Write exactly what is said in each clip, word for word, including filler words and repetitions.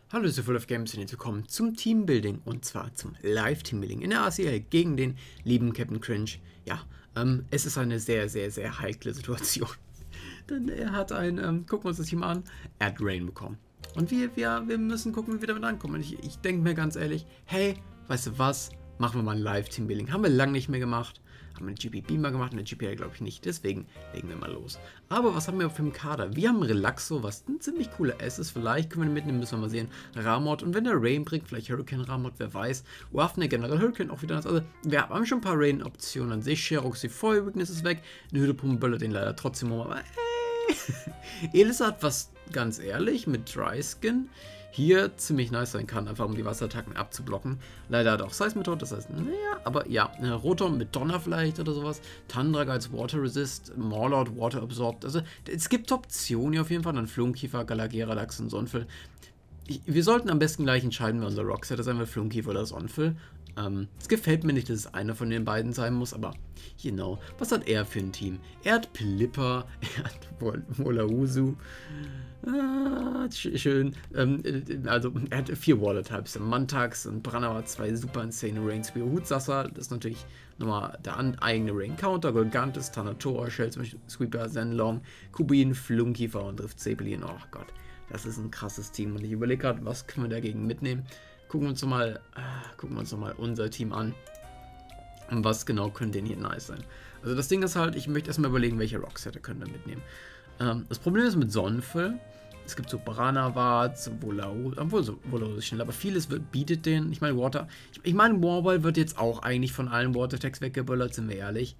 Hallo, das ist Full of Games und jetzt willkommen zum Teambuilding und zwar zum Live-Teambuilding in der A C L gegen den lieben Captain Cringe. Ja, ähm, es ist eine sehr, sehr, sehr heikle Situation, denn er hat ein, ähm, gucken wir uns das Team an, er hat Rain bekommen. Und wir, wir, wir müssen gucken, wie wir damit ankommen. Und ich, ich denke mir ganz ehrlich, hey, weißt du was, machen wir mal ein Live-Teambuilding. Haben wir lange nicht mehr gemacht. Haben wir eine G P B mal gemacht, eine G P L glaube ich nicht, deswegen legen wir mal los. Aber was haben wir auf dem Kader? Wir haben Relaxo, was ein ziemlich cooler S ist, vielleicht können wir den mitnehmen, müssen wir mal sehen. Ramot und wenn der Rain bringt, vielleicht Hurricane Ramot, wer weiß. Wafne, generell Hurricane auch wieder nice. Also wir haben schon ein paar Rain-Optionen an sich. Sherox, die Feuer Weakness ist weg, eine Hydropumpe böllert den leider trotzdem um, aber hey. Elisa hat was, ganz ehrlich, mit Dry Skin hier ziemlich nice sein kann, einfach um die Wasserattacken abzublocken. Leider hat auch Seismethod, das heißt, naja, aber ja, Rotom mit Donner vielleicht oder sowas. Tundra als Water Resist, Morlord Water Absorbed. Also es gibt Optionen hier auf jeden Fall. Dann Flunkiefer, Galagera, Lachs und Sonfil. Wir sollten am besten gleich entscheiden, wer unser Rockset ist, entweder Flunkiefer oder Sonfil. Ähm, es gefällt mir nicht, dass es einer von den beiden sein muss, aber you know, was hat er für ein Team? Er hat Pelipper, er hat Wolausu. Ah, schön. Ähm, also, er hat vier Water-Types. Mantax und Branawa, zwei super insane Rains. Hutsasser, das ist natürlich nochmal der eigene Rain-Counter. Golgantis, Tanator, Shells, Sweeper, Zenlong, Kubin, Flunkiefer und Drift Zeppelin. Oh Gott, das ist ein krasses Team. Und ich überlege gerade, was können wir dagegen mitnehmen. Gucken wir uns noch mal, ah, gucken wir uns noch mal unser Team an. Und was genau könnte denn hier nice sein? Also, das Ding ist halt, ich möchte erstmal überlegen, welche Rocksetter können wir mitnehmen. Ähm, das Problem ist mit Sonfil, es gibt so Branawatz, Volau, obwohl so Volau ist schnell, aber vieles wird, bietet den, ich meine Water, ich, ich meine Warball wird jetzt auch eigentlich von allen Water-Attacks weggeböllert, sind wir ehrlich.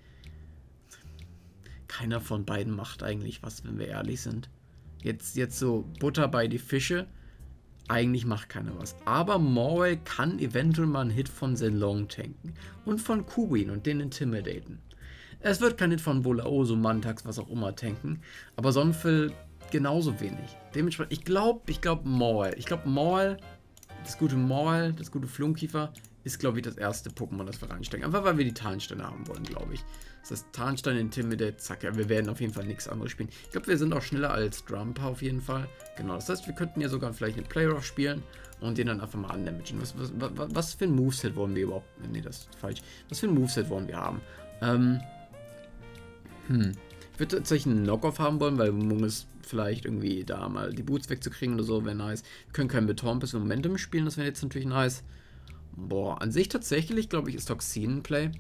Keiner von beiden macht eigentlich was, wenn wir ehrlich sind. Jetzt, jetzt so Butter bei die Fische, eigentlich macht keiner was. Aber Morwell kann eventuell mal einen Hit von Zenlong tanken und von Kubin und den intimidaten. Es wird kein Hit von Volaoso, Mantax, was auch immer tanken, aber Sonfil genauso wenig. Dementsprechend, ich glaube, ich glaube Morwell. Ich glaube Morwell, das gute Morwell, das gute Flunkiefer, ist glaube ich das erste Pokémon, das wir reinstecken. Einfach weil wir die Tarnsteine haben wollen, glaube ich. Das heißt, Tarnstein, Intimidate, zack, ja, wir werden auf jeden Fall nichts anderes spielen. Ich glaube, wir sind auch schneller als Drumper auf jeden Fall. Genau, das heißt, wir könnten ja sogar vielleicht eine Player spielen und den dann einfach mal andamagen. Was, was, was, was für ein Moveset wollen wir überhaupt? Nee, das ist falsch. Was für ein Moveset wollen wir haben? Ähm, hm. Ich würde tatsächlich einen Knockoff haben wollen, weil Munges vielleicht irgendwie da mal die Boots wegzukriegen oder so, wäre nice. Wir können kein Beton bis Momentum spielen, das wäre jetzt natürlich nice. Boah, an sich tatsächlich, glaube ich, ist Toxin Play.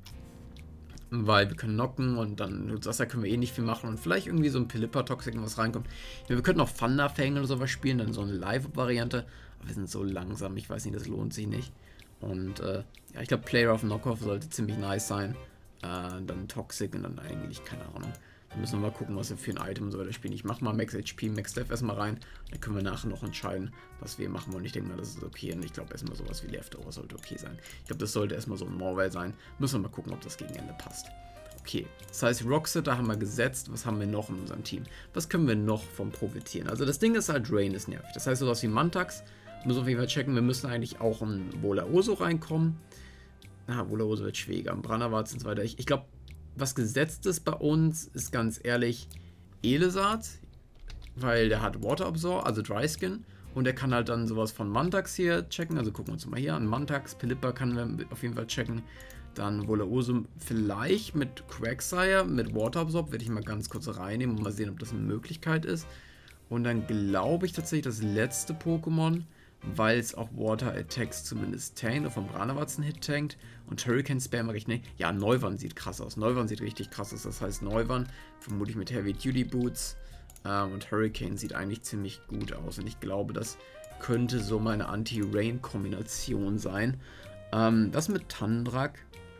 Weil wir können knocken und dann Nutzasser können wir eh nicht viel machen und vielleicht irgendwie so ein Pelipper-Toxic, was reinkommt. Ja, wir könnten auch Thunderfang oder sowas spielen, dann so eine Live-Variante. Aber wir sind so langsam, ich weiß nicht, das lohnt sich nicht. Und äh, ja, ich glaube, Player of Knockoff sollte ziemlich nice sein. Äh, dann Toxic und dann eigentlich, keine Ahnung. Da müssen wir mal gucken, was wir für ein Item so weiter spielen. Ich mache mal Max H P, Max Def erstmal rein. Dann können wir nachher noch entscheiden, was wir machen wollen. Ich denke mal, das ist okay. Und ich glaube, erstmal sowas wie Leftover sollte okay sein. Ich glaube, das sollte erstmal so ein Morwell sein. Müssen wir mal gucken, ob das gegen Ende passt. Okay, das heißt, Rocksetter haben wir gesetzt. Was haben wir noch in unserem Team? Was können wir noch vom profitieren? Also das Ding ist halt, Rain ist nervig. Das heißt, sowas wie Mantax müssen wir auf jeden Fall checken. Wir müssen eigentlich auch in Volaoso reinkommen. Na, Volaoso wird schwieriger. Branawatz und so weiter. Ich, ich glaube, was gesetzt ist bei uns, ist ganz ehrlich Elesat, weil der hat Water Absorb, also Dry Skin, und er kann halt dann sowas von Mantax hier checken, also gucken wir uns mal hier an, Mantax, Pelipper kann wir auf jeden Fall checken, dann Volaoso vielleicht mit Quagsire, mit Water Absorb, werde ich mal ganz kurz reinnehmen und mal sehen, ob das eine Möglichkeit ist, und dann glaube ich tatsächlich das letzte Pokémon, weil es auch Water Attacks zumindest tankt, und vom Branawatz einen Hit tankt und Hurricane Spam richtig, ne? Ja, Neuwan sieht krass aus. Neuwan sieht richtig krass aus. Das heißt, Neuwan vermutlich mit Heavy Duty Boots ähm, und Hurricane sieht eigentlich ziemlich gut aus. Und ich glaube, das könnte so meine Anti-Rain-Kombination sein. Ähm, das mit Tandrak.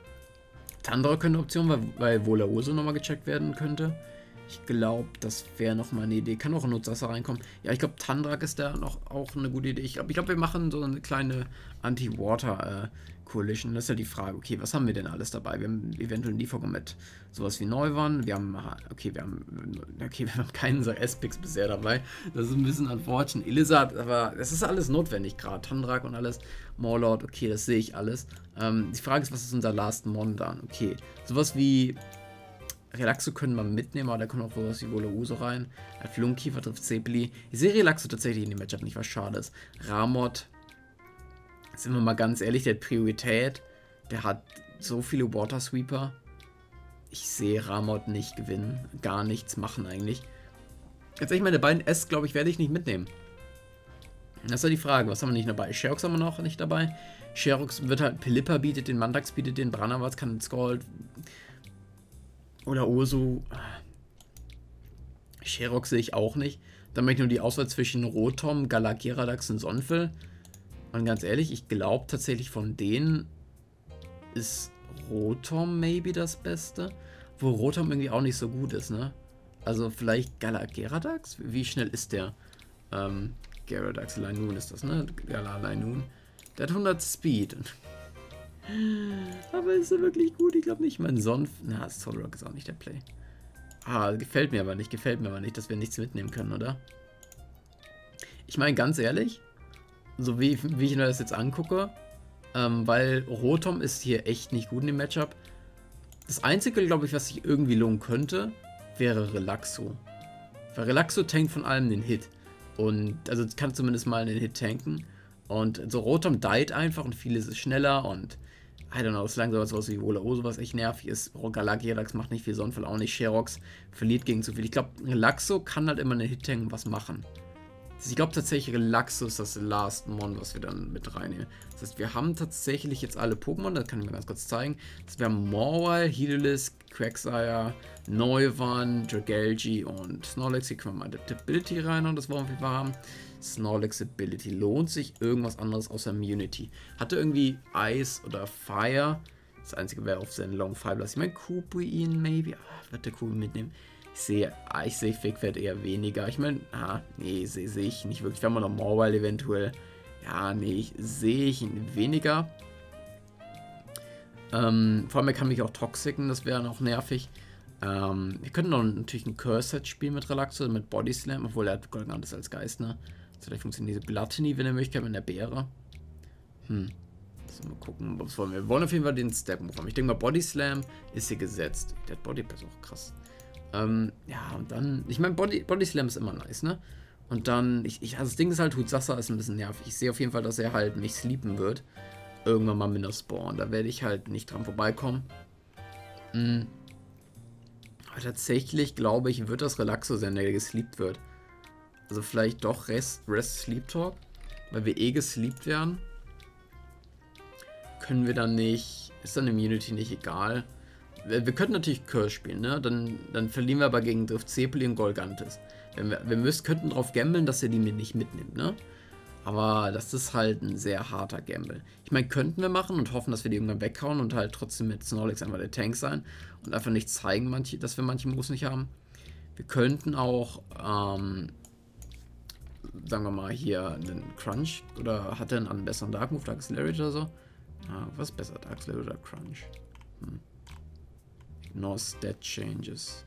Tandrak könnte eine Option, weil, weil Volaoso nochmal gecheckt werden könnte. Ich glaube, das wäre nochmal eine Idee. Kann auch ein Nutzasser reinkommen. Ja, ich glaube, Tandrak ist da noch auch eine gute Idee. Ich glaube, ich glaub, wir machen so eine kleine Anti-Water-Coalition. Das ist ja die Frage, okay, was haben wir denn alles dabei? Wir haben eventuell einen Lieferung mit sowas wie Neuwan. Wir haben, okay, wir haben, okay, wir haben keinen so S-Picks bisher dabei. Das ist ein bisschen unfortunate. Elizabeth, aber das ist alles notwendig gerade. Tandrak und alles. Morlord, okay, das sehe ich alles. Ähm, die Frage ist, was ist unser Last Mon dann? Okay, sowas wie Relaxo können wir mitnehmen, aber da kommt auch was wie Wolauso rein. Hat Flunkiefer trifft Zepeli. Ich sehe Relaxo tatsächlich in dem Matchup nicht, was schade ist. Ramot, sind wir mal ganz ehrlich, der hat Priorität. Der hat so viele Water Sweeper. Ich sehe Ramot nicht gewinnen. Gar nichts machen eigentlich. Jetzt ich meine beiden S, glaube ich, werde ich nicht mitnehmen. Das ist ja die Frage, was haben wir nicht dabei? Sherox haben wir noch nicht dabei. Sherox wird halt, Pelipper bietet den, Mandax bietet den, Branawatz kann den Scald. Oder Ursu. Sherox sehe ich auch nicht. Dann möchte ich nur die Auswahl zwischen Rotom, Galagiradax und Sonfel. Und ganz ehrlich, ich glaube tatsächlich von denen ist Rotom maybe das Beste. Wo Rotom irgendwie auch nicht so gut ist, ne? Also vielleicht Galagiradax? Wie schnell ist der? Ähm, Gyarados Linoon ist das, ne? Gala Linoon. Der hat hundert Speed. Aber ist er wirklich gut? Ich glaube nicht. Mein Sonf... Na, Solrock ist auch nicht der Play. Ah, gefällt mir aber nicht. Gefällt mir aber nicht, dass wir nichts mitnehmen können, oder? Ich meine, ganz ehrlich, so wie, wie ich mir das jetzt angucke, ähm, weil Rotom ist hier echt nicht gut in dem Matchup. Das Einzige, glaube ich, was sich irgendwie lohnen könnte, wäre Relaxo. Weil Relaxo tankt von allem den Hit. Und, also kann zumindest mal den Hit tanken. Und so Rotom died einfach und vieles ist schneller und I don't know, es langsam sowas wie Wolauso, was echt nervig ist. Galagirax macht nicht viel, Sonfel auch nicht. Sherox verliert gegen zu viel. Ich glaube, Relaxo kann halt immer einen Hit tanken und was machen. Also ich glaube tatsächlich, Relaxo ist das Last Mon, was wir dann mit reinnehmen. Das heißt, wir haben tatsächlich jetzt alle Pokémon, das kann ich mir ganz kurz zeigen. Das wir haben Mawile, Heedless, Quagsire, Neuvan, Dragalge und Snorlax. Hier können wir mal Adaptability rein und das wollen wir haben. Snorlax Ability. Lohnt sich irgendwas anderes außer Immunity? Hatte irgendwie Ice oder Fire. Das einzige wäre auf seinen Long Fireblass. Ich meine, Kupuin maybe. Ah, wird der Kupuin mitnehmen? Ich sehe, ah, ich sehe Figwert eher weniger. Ich meine, ah, nee, sehe seh ich nicht wirklich. Wir haben noch Mawile eventuell. Ja, nee, sehe ich ihn weniger. Ähm, vor allem, er kann mich auch toxiken, das wäre noch nervig. Ähm, wir könnten noch natürlich ein Curse-Set spielen mit Relaxo, mit Body Slam, obwohl er hat Golgantis als Geist, ne? Also vielleicht funktioniert diese Gluttony, wenn er Möglichkeit mit der Beere. Hm. So, mal gucken, was wollen wir. Wir wollen auf jeden Fall den Step-Move haben. Ich denke mal, Body Slam ist hier gesetzt. Der hat Body Pass auch krass. Ähm, ja, und dann, ich meine, Body, Body Slam ist immer nice, ne? Und dann, ich, ich, also das Ding ist halt, Hutsasa ist ein bisschen nervig. Ich sehe auf jeden Fall, dass er halt mich sleepen wird. Irgendwann mal mit einer Spawn. Da werde ich halt nicht dran vorbeikommen. Mhm. Aber tatsächlich, glaube ich, wird das Relaxo sein, der gesleept wird. Also vielleicht doch Rest, Rest Sleep Talk. Weil wir eh gesleept werden. Können wir dann nicht... Ist dann Immunity nicht egal. Wir, wir könnten natürlich Curse spielen, ne? Dann, dann verlieren wir aber gegen Drift Zepeli und Golgantis. Wenn wir, wir müssen, könnten drauf gambeln, dass er die mir nicht mitnimmt, ne? Aber das ist halt ein sehr harter Gamble. Ich meine, könnten wir machen und hoffen, dass wir die irgendwann weghauen und halt trotzdem mit Snorlax einfach der Tank sein und einfach nicht zeigen, manche, dass wir manche Moves nicht haben. Wir könnten auch, ähm, sagen wir mal, hier einen Crunch oder hat er einen besseren Dark Move, Dark Accelerate oder so? Ah, was ist besser, Dark Accelerate oder Crunch? Hm. Ignore Stat Changes.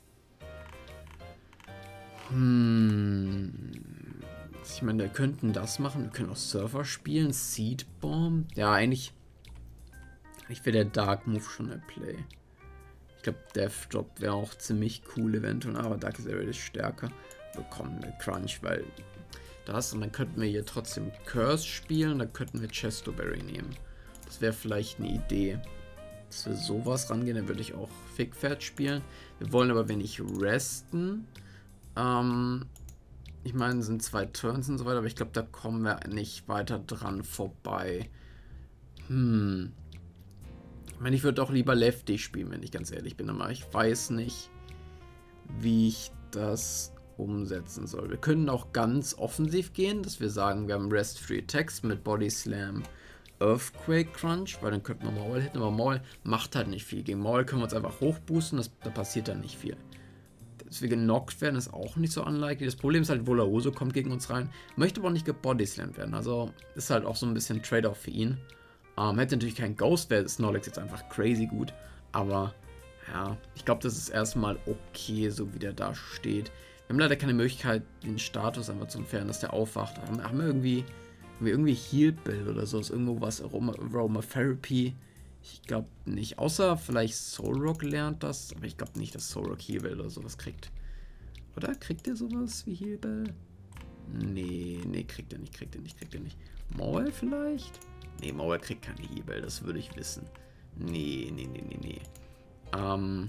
Hm... Ich meine, wir könnten das machen. Wir können auch Surfer spielen. Seed Bomb. Ja, eigentlich. Ich wäre der Dark Move schon der Play. Ich glaube, Death Drop wäre auch ziemlich cool eventuell. Aber Dark Accelerate ist stärker. Bekommen wir Crunch, weil das. Und dann könnten wir hier trotzdem Curse spielen. Dann könnten wir Chestoberry nehmen. Das wäre vielleicht eine Idee. Dass wir sowas rangehen. Dann würde ich auch Figfett spielen. Wir wollen aber, wenn ich resten. Ähm. Ich meine, es sind zwei Turns und so weiter, aber ich glaube, da kommen wir nicht weiter dran vorbei. Hm. Ich meine, ich würde auch lieber Lefty spielen, wenn ich ganz ehrlich bin, aber ich weiß nicht, wie ich das umsetzen soll. Wir können auch ganz offensiv gehen, dass wir sagen, wir haben Rest-Free Attacks mit Body Slam, Earthquake Crunch, weil dann könnten wir Maul hitten, aber Maul macht halt nicht viel. Gegen Maul können wir uns einfach hochboosten, das, da passiert dann nicht viel. Dass wir genockt werden, ist auch nicht so unlikely. Das Problem ist halt, Wolauso kommt gegen uns rein, möchte aber auch nicht gebodyslammt werden. Also ist halt auch so ein bisschen Trade-off für ihn. Ähm, hätte natürlich kein Ghost, wäre Snorlax jetzt einfach crazy gut. Aber ja, ich glaube, das ist erstmal okay, so wie der da steht. Wir haben leider keine Möglichkeit, den Status einfach zu entfernen, dass der aufwacht. Haben, haben wir irgendwie, haben wir irgendwie Heal Build oder so? Ist irgendwo was, Aroma, Aromatherapy? Ich glaube nicht. Außer vielleicht Solrock lernt das. Aber ich glaube nicht, dass Solrock Heal oder sowas kriegt. Oder? Kriegt er sowas wie Heal? Nee, nee, kriegt er nicht, kriegt er nicht, kriegt er nicht. Maul vielleicht? Nee, Maul kriegt keine Heal, das würde ich wissen. Nee, nee, nee, nee, nee. Ähm.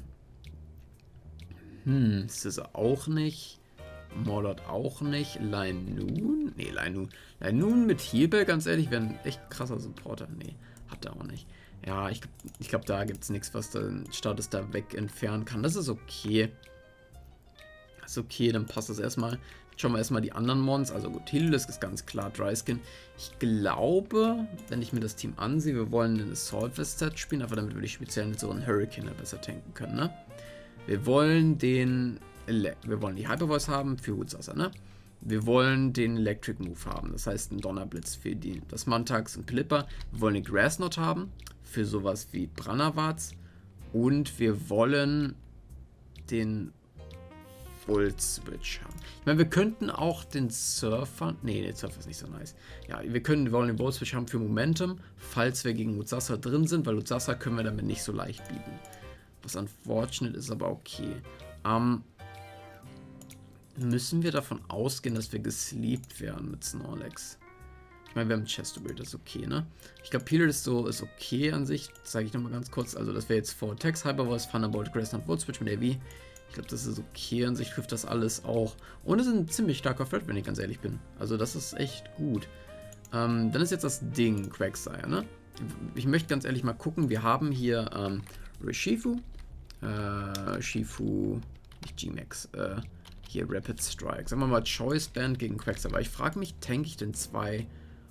Hm, Scissor auch nicht. Morlot auch nicht. Linoon? Nee, Linoon. Linoon mit Heal, ganz ehrlich, wäre ein echt krasser Supporter. Nee, hat er auch nicht. Ja, ich, ich glaube, da gibt es nichts, was den Status da weg entfernen kann. Das ist okay. Das ist okay, dann passt das erstmal. Schauen wir erstmal die anderen Mons. Also gut, Heliolisk ist ganz klar Dryskin. Ich glaube, wenn ich mir das Team ansehe, wir wollen einen Assault Vest Set spielen, aber damit würde ich speziell mit so einem Hurricane besser tanken können, ne? Wir wollen den... Ele wir wollen die Hyper Voice haben für Hutsasa, ne? Wir wollen den Electric Move haben, das heißt einen Donnerblitz für die, das Mantax und Clipper. Wir wollen den Grass Knot haben für sowas wie Branavats. Und wir wollen den Volt Switch haben. Ich meine, wir könnten auch den Surfer... Nee, der Surfer ist nicht so nice. Ja, wir können, wir wollen den Volt Switch haben für Momentum, falls wir gegen Hutsasa drin sind, weil Hutsasa können wir damit nicht so leicht bieten. Was unfortunate ist, aber okay. Ähm... Müssen wir davon ausgehen, dass wir gesleept werden mit Snorlax? Ich meine, wir haben Chesterfield, das ist okay, ne? Ich glaube, Peeler ist so, ist okay an sich. Das zeige ich nochmal ganz kurz. Also, das wäre jetzt Vortex, Hyper Voice, Thunderbolt, Grass und Volt Switch mit A V. Ich glaube, das ist okay an sich, trifft das alles auch. Und es ist ein ziemlich starker Threat, wenn ich ganz ehrlich bin. Also, das ist echt gut. Ähm, dann ist jetzt das Ding, Quagsire, ne? Ich möchte ganz ehrlich mal gucken. Wir haben hier ähm, Urshifu, äh, Shifu, nicht G-Max, äh, hier Rapid Strike. Sagen wir mal Choice Band gegen Quagsire. Aber ich frage mich, tank ich denn zwei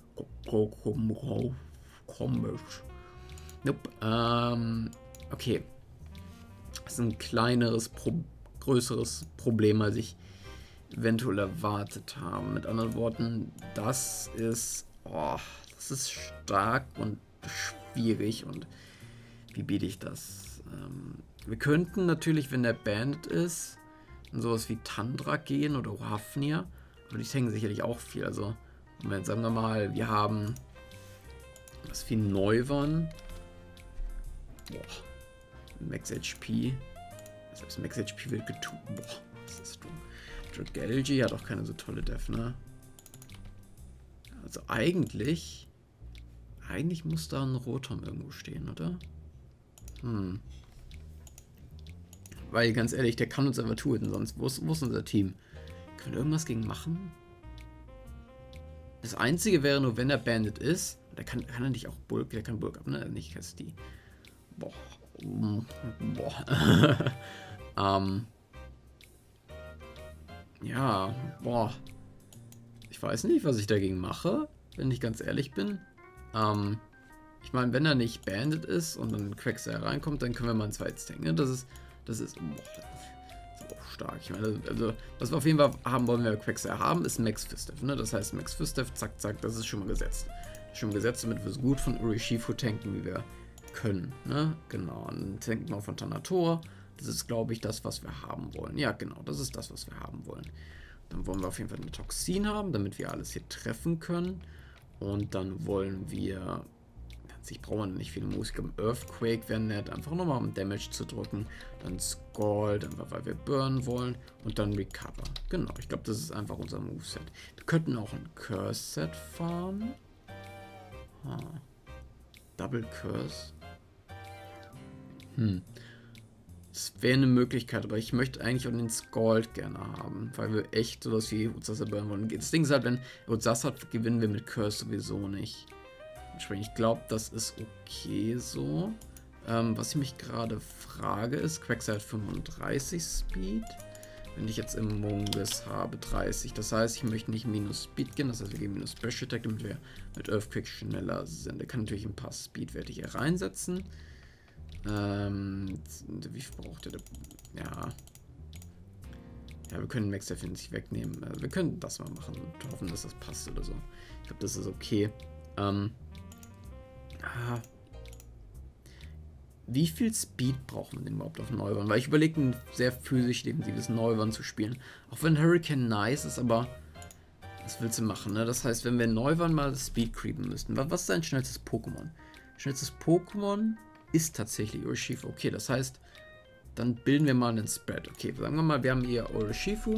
komisch? Nope. Ähm, okay. Das ist ein kleineres, Pro größeres Problem, als ich eventuell erwartet habe. Mit anderen Worten, das ist, oh, das ist stark und schwierig. Und wie biete ich das? Ähm, wir könnten natürlich, wenn der Bandit ist, in sowas wie Tundra gehen oder Hafnir. Aber die tanken sicherlich auch viel. Also, Moment, sagen wir mal, wir haben was wie Neuwern. Boah. Max H P. Selbst Max H P wird getun. Boah, was ist du? Dragalge hat auch keine so tolle Def, ne? Also eigentlich. Eigentlich muss da ein Rotom irgendwo stehen, oder? Hm. Weil, ganz ehrlich, der kann uns einfach töten, sonst wo ist, wo ist unser Team? Können wir irgendwas gegen machen? Das Einzige wäre nur, wenn der Bandit ist, der kann, kann er nicht auch Bulk, der kann Bulk ab, ne? Nicht Casti. Boah. Boah. ähm. Ja, boah. Ich weiß nicht, was ich dagegen mache, wenn ich ganz ehrlich bin. Ähm. Ich meine, wenn er nicht Bandit ist und dann Quagsire reinkommt, dann können wir mal ein zweites tanken, ne? Das ist. Das ist, boah, das ist auch stark. Ich meine, also, was wir auf jeden Fall haben wollen, wenn wir Quagsire haben, ist Max Fistef, ne? Das heißt, Max Fistef, zack, zack, das ist schon mal gesetzt. Schon mal gesetzt, damit wir so gut von Urshifu tanken, wie wir können, ne? Genau, und dann tanken wir von Thanator. Das ist, glaube ich, das, was wir haben wollen. Ja, genau, das ist das, was wir haben wollen. Dann wollen wir auf jeden Fall eine Toxin haben, damit wir alles hier treffen können. Und dann wollen wir... Ich brauche nicht viel Musik. Earthquake wäre nett, einfach nochmal um Damage zu drücken. Dann Scald, einfach weil wir burnen wollen. Und dann Recover. Genau, ich glaube, das ist einfach unser Moveset. Wir könnten auch ein Curse-Set farmen. Ah. Double Curse. Hm. Das wäre eine Möglichkeit, aber ich möchte eigentlich auch den Scald gerne haben, weil wir echt sowas wie Hutsasa burnen wollen. Das Ding ist halt, wenn Hutsasa hat, gewinnen wir mit Curse sowieso nicht. Ich glaube, das ist okay so. Ähm, was ich mich gerade frage ist, Quagsire hat fünfunddreißig Speed. Wenn ich jetzt im Mungus habe, dreißig. Das heißt, ich möchte nicht minus Speed gehen. Das heißt, wir gehen minus Special Attack, damit wir mit Earthquake schneller sind. Er kann natürlich ein paar Speedwerte hier reinsetzen. Ähm, wie viel braucht er? Ja. Ja, wir können Max Defense wegnehmen. Wir können das mal machen und hoffen, dass das passt oder so. Ich glaube, das ist okay. Ähm. Ah. Wie viel Speed brauchen wir denn überhaupt auf Neuwern? Weil ich überlege, ein sehr physisch defensives Neuwern zu spielen. Auch wenn Hurricane nice ist, aber was willst du machen, ne? Das heißt, wenn wir Neuwern mal Speed creepen müssten. Was ist dein schnellstes Pokémon? Schnellstes Pokémon ist tatsächlich Urshifu. Okay, das heißt, dann bilden wir mal einen Spread. Okay, sagen wir mal, wir haben hier Urshifu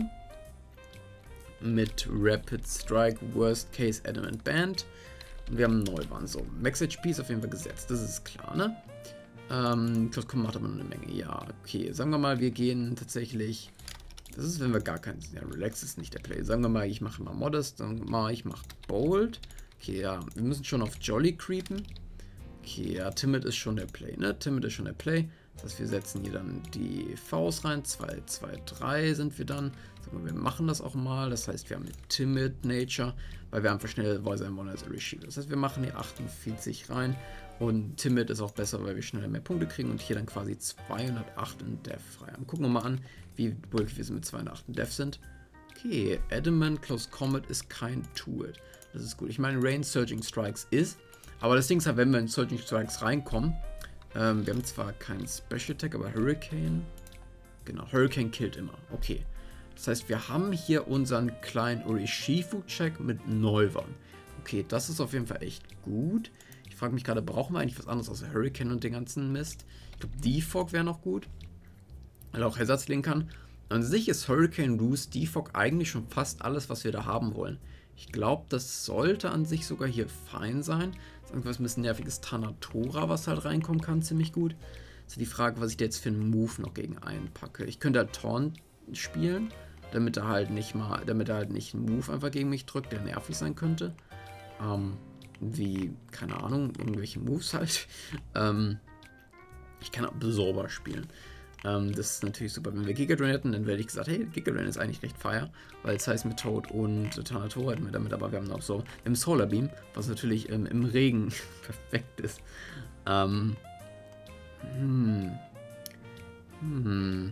mit Rapid Strike, Worst Case Adamant Band. Und wir haben Neuwahn. So, Max H P ist auf jeden Fall gesetzt, das ist klar, ne? Ähm, Close Combat macht aber noch eine Menge. Ja, okay, sagen wir mal, wir gehen tatsächlich. Das ist, wenn wir gar keinen. Ja, Relax ist nicht der Play. Sagen wir mal, ich mache mal Modest, sagen wir mal, ich mache Bold. Okay, ja, wir müssen schon auf Jolly creepen. Okay, ja, Timid ist schon der Play, ne? Timid ist schon der Play. Das heißt, wir setzen hier dann die Vs rein. zwei, zwei, drei sind wir dann. Sagen wir, wir machen das auch mal. Das heißt, wir haben Timid Nature, weil wir einfach schnell Voice sein wollen als Receiver. Das heißt, wir machen hier achtundvierzig rein. Und Timid ist auch besser, weil wir schneller mehr Punkte kriegen und hier dann quasi zweihundertacht in Def frei haben. Gucken wir mal an, wie bulky wir sind mit zweihundertacht in Def sind. Okay, Adamant Close Combat ist kein Two-It. Das ist gut. Ich meine, Rain Surging Strikes ist, aber das Ding ist halt, wenn wir in Surging Strikes reinkommen, ähm, wir haben zwar keinen Special Attack, aber Hurricane, genau, Hurricane killt immer. Okay, das heißt, wir haben hier unseren kleinen Urshifu-Check mit Neuwahn. Okay, das ist auf jeden Fall echt gut. Ich frage mich gerade, brauchen wir eigentlich was anderes außer Hurricane und den ganzen Mist? Ich glaube, Defog wäre noch gut, weil er auch Ersatz legen kann. An sich ist Hurricane, Roost, Defog eigentlich schon fast alles, was wir da haben wollen. Ich glaube, das sollte an sich sogar hier fein sein. Das ist irgendwas ein bisschen nerviges Tanatora, was halt reinkommen kann, ziemlich gut. Das ist die Frage, was ich da jetzt für einen Move noch gegen einpacke. Ich könnte halt Taunt spielen, damit er halt nicht mal, damit er halt nicht einen Move einfach gegen mich drückt, der nervig sein könnte. Ähm, wie, keine Ahnung, irgendwelche Moves halt. Ähm, ich kann auch Absorber spielen. Ähm, das ist natürlich super. Wenn wir Giga Drain hätten, dann hätte ich gesagt, hey, Giga Drain ist eigentlich recht fire, weil es heißt mit Toad und Tanatora hätten wir damit, aber wir haben noch so im Solar Beam, was natürlich ähm, im Regen perfekt ist. Ähm, hm. Hm.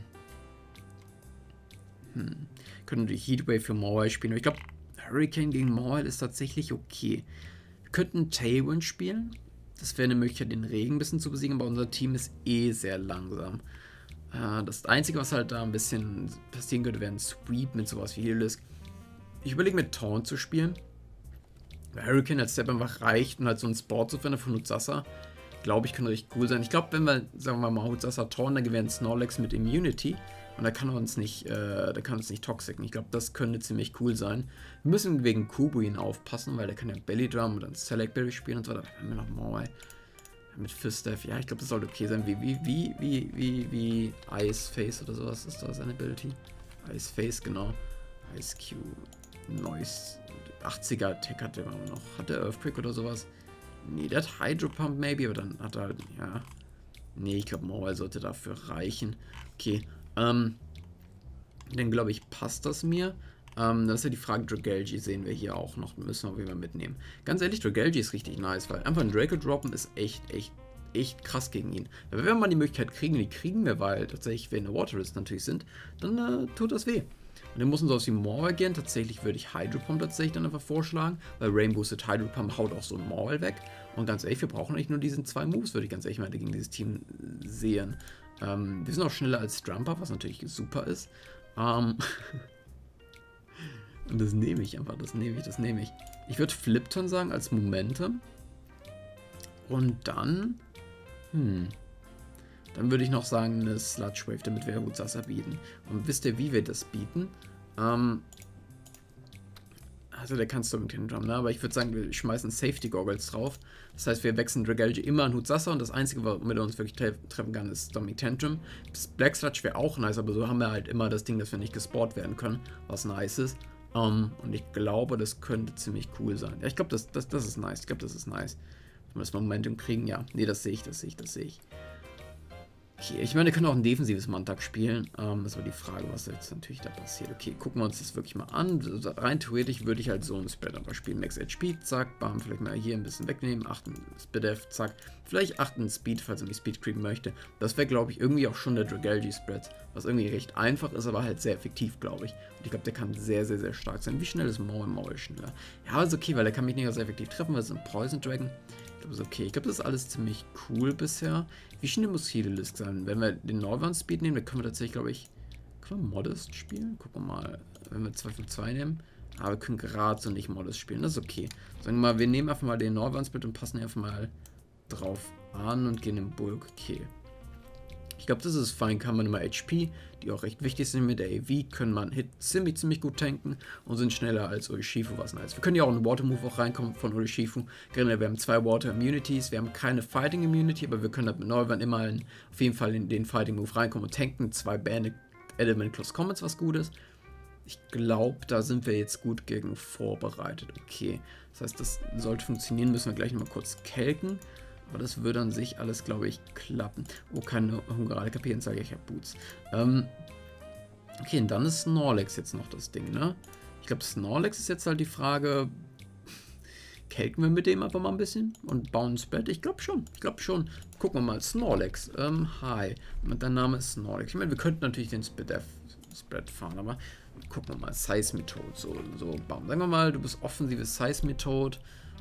Hm. Können natürlich Heatwave für Mawile spielen, aber ich glaube, Hurricane gegen Mawile ist tatsächlich okay. Wir könnten Tailwind spielen. Das wäre eine Möglichkeit, den Regen ein bisschen zu besiegen, aber unser Team ist eh sehr langsam. Äh, das Einzige, was halt da ein bisschen passieren könnte, wäre ein Sweep mit sowas wie Healisk. Ich überlege, mit Taunt zu spielen. Weil Hurricane als Step einfach reicht und halt so ein Sport zu finden von Hutsasa, glaube ich, könnte richtig cool sein. Ich glaube, wenn wir, sagen wir mal, Hutsasa Taunt, dann gewinnt Snorlax mit Immunity. Und da kann er uns nicht, äh, da kann uns nicht toxiken. Ich glaube, das könnte ziemlich cool sein. Wir müssen wegen Kubuin aufpassen, weil der kann ja Belly Drum und dann Select Berry spielen und so weiter. Haben wir noch Mawile mit Fistef. Ja, ich glaube, das sollte okay sein. Wie, wie, wie, wie, wie, wie Ice Face oder sowas ist da seine Ability. Ice Face, genau. Ice Q, Noise, achtziger Tech hat der noch. Hat der Earthquake oder sowas? Nee, der hat Hydro Pump maybe, aber dann hat er halt, ja. Nee, ich glaube, Mawile sollte dafür reichen. Okay. Ähm, dann glaube ich, passt das mir. Ähm, das ist ja die Frage, Dragalge sehen wir hier auch noch, müssen wir auf jeden Fall mitnehmen. Ganz ehrlich, Dragalge ist richtig nice, weil einfach ein Draco droppen ist echt, echt, echt krass gegen ihn. Wenn wir mal die Möglichkeit kriegen, die kriegen wir, weil tatsächlich wir in der Waterist natürlich sind, dann äh, tut das weh. Und dann muss uns aus wie Mawile gehen. Tatsächlich würde ich Hydro Pump tatsächlich dann einfach vorschlagen, weil Rainbow Boosted Hydro Pump haut auch so ein Mawile weg. Und ganz ehrlich, wir brauchen eigentlich nur diesen zwei Moves, würde ich ganz ehrlich mal gegen dieses Team sehen. Ähm, wir sind auch schneller als Strumper, was natürlich super ist. Ähm Und das nehme ich einfach, das nehme ich, das nehme ich. Ich würde Flipton sagen als Momentum. Und dann, hm, dann würde ich noch sagen eine Sludge Wave, damit wir Hutsasa bieten. Und wisst ihr, wie wir das bieten? Ähm, also der kann Storming Tantrum, ne? Aber ich würde sagen, wir schmeißen Safety Goggles drauf. Das heißt, wir wechseln Dragalge immer an Hutsasa und das Einzige, womit er uns wirklich tre treffen kann, ist Storming Tantrum. Black Sludge wäre auch nice, aber so haben wir halt immer das Ding, dass wir nicht gespawnt werden können, was nice ist. Um, und ich glaube, das könnte ziemlich cool sein. Ja, ich glaube, das, das, das ist nice. Ich glaube, das ist nice. Wenn wir das Momentum kriegen, ja. Nee, das sehe ich, das sehe ich, das sehe ich. Okay, ich meine, wir können auch ein defensives Mantak spielen. Ähm, das war die Frage, was jetzt natürlich da passiert. Okay, gucken wir uns das wirklich mal an. Rein theoretisch würde ich halt so einen Spread aber spielen. Max H P, zack, bam, vielleicht mal hier ein bisschen wegnehmen. achten Speed-Def, zack. Vielleicht achten Speed, falls er mich Speed creepen möchte. Das wäre, glaube ich, irgendwie auch schon der Dragalge-Spread. Was irgendwie recht einfach ist, aber halt sehr effektiv, glaube ich. Und ich glaube, der kann sehr, sehr, sehr stark sein. Wie schnell ist Mawile? Mawile schneller? Ja, ist okay, weil er kann mich nicht so effektiv treffen, weil es ist ein Poison Dragon. Ich glaube, das ist okay. Ich glaube, das ist alles ziemlich cool bisher. Wie schnell muss Healisk sein? Wenn wir den Neuwahn Speed nehmen, dann können wir tatsächlich, glaube ich, können wir Modest spielen? Gucken wir mal. Wenn wir zwei fünf zwei nehmen. Aber wir können gerade so nicht Modest spielen. Das ist okay. Sagen wir mal, wir nehmen einfach mal den Neuwahn Speed und passen einfach mal drauf an und gehen im Bulk. Okay. Ich glaube, das ist fein. Kann man immer H P, die auch recht wichtig sind mit der A V, können man Hit ziemlich, ziemlich gut tanken und sind schneller als Urshifu, was nice. Wir können ja auch in Water Move auch reinkommen von Urshifu. Generell, wir haben zwei Water Immunities, wir haben keine Fighting Immunity, aber wir können halt mit Neuwand immer in, auf jeden Fall in den Fighting Move reinkommen und tanken. Zwei Band Element Close Combats, was gut ist. Ich glaube, da sind wir jetzt gut gegen vorbereitet. Okay, das heißt, das sollte funktionieren. Müssen wir gleich nochmal kurz kelken. Aber das würde an sich alles, glaube ich, klappen. Oh, keine Hungarale K P, sage ich, ich habe Boots. Ähm, okay, und dann ist Snorlax jetzt noch das Ding, ne? Ich glaube, Snorlax ist jetzt halt die Frage, kelken wir mit dem einfach mal ein bisschen und bauen ins Bett? Ich glaube schon, ich glaube schon. Gucken wir mal, Snorlax, ähm, hi. Und dein Name ist Snorlax. Ich meine, wir könnten natürlich den Spread fahren, aber gucken wir mal, Seismitoad, so, so, bauen. Sagen wir mal, du bist offensives Seismitoad.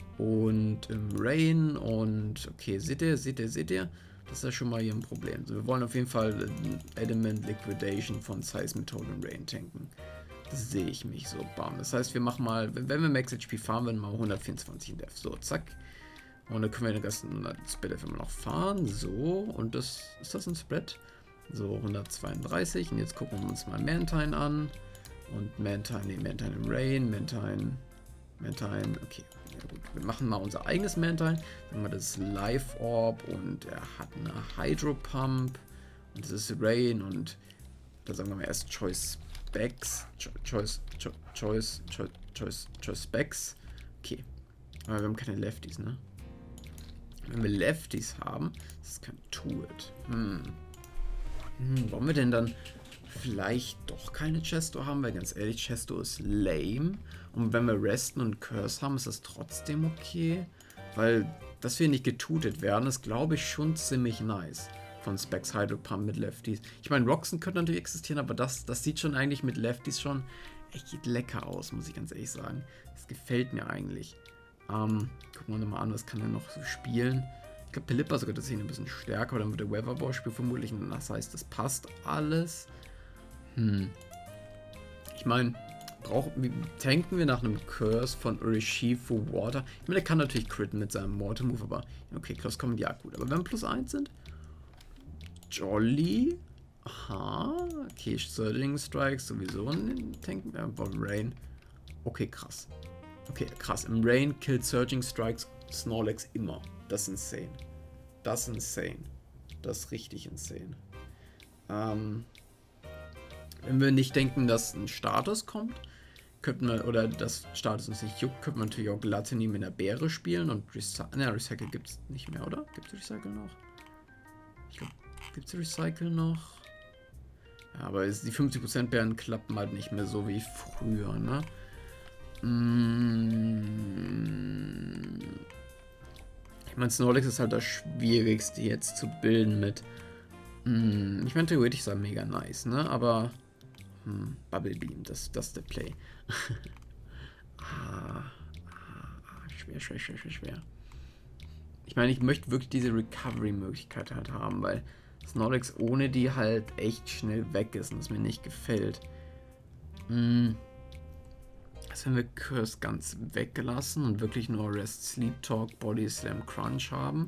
Und im Rain und okay, seht ihr, seht ihr, seht ihr? Das ist ja schon mal hier ein Problem. Also wir wollen auf jeden Fall Element Liquidation von Seismitoad und Rain tanken. Das sehe ich mich so, bam. Das heißt, wir machen mal, wenn wir Max H P fahren, werden wir mal hundertvierundzwanzig in Def. So, zack. Und dann können wir den ganzen Spread immer noch fahren. So, und das, ist das ein Spread? So, hundertzweiunddreißig. Und jetzt gucken wir uns mal Mantine an. Und Mantine, nee, Mantine im Rain, Mantine, Mantine, okay. Ja gut, wir machen mal unser eigenes Mantine. Sagen wir, das ist Life Orb und er hat eine Hydro Pump und das ist Rain und da sagen wir mal erst Choice Specs. Cho Choice, Cho Choice, Cho Choice, Choice Specs. Okay. Aber wir haben keine Lefties, ne? Wenn wir Lefties haben, das ist kein Do-It. Hm. Hm, wollen wir denn dann vielleicht doch keine Chesto haben? Weil ganz ehrlich, Chesto ist lame. Und wenn wir Resten und Curse haben, ist das trotzdem okay. Weil, dass wir nicht getutet werden, ist, glaube ich, schon ziemlich nice. Von Specs Hydro Pump mit Lefties. Ich meine, Roxen könnte natürlich existieren, aber das, das sieht schon eigentlich mit Lefties schon echt lecker aus, muss ich ganz ehrlich sagen. Das gefällt mir eigentlich. Ähm, gucken wir uns mal an, was kann er noch so spielen. Ich glaube, Pelipper sogar das hier ein bisschen stärker, aber dann wird der Weatherball spielen vermutlich. Und das heißt, das passt alles. Hm. Ich meine, tanken wir nach einem Curse von Urshifu Water. Ich meine, der kann natürlich critten mit seinem Water Move, aber okay, Close kommen ja gut. Aber wenn wir plus eins sind, Jolly. Aha. Okay, Surging Strikes sowieso tanken wir. Aber Rain. Okay, krass. Okay, krass. Im Rain killt Surging Strikes Snorlax immer. Das ist insane. Das ist insane. Das ist richtig insane. Ähm. Wenn wir nicht denken, dass ein Status kommt, könnten wir, oder das Status uns nicht juckt, könnten wir natürlich auch Gluttony mit einer Beere spielen und Recycle. Ne, Recycle gibt es nicht mehr, oder? Gibt es Recycle noch? Ich glaube, gibt es Recycle noch? Ja, aber die fünfzig Prozent Beeren klappen halt nicht mehr so wie früher, ne? Mm. Ich meine, Snorlax ist halt das Schwierigste jetzt zu bilden mit. Mm. Ich meine, theoretisch ist er mega nice, ne? Aber. Hm, Bubble Beam, das, das ist der Play. ah, ah, schwer, schwer, schwer, schwer, schwer. Ich meine, ich möchte wirklich diese Recovery-Möglichkeit halt haben, weil Snorlax ohne die halt echt schnell weg ist und es mir nicht gefällt. Hm. Also wenn wir Curse ganz weggelassen und wirklich nur Rest, Sleep Talk, Body Slam, Crunch haben,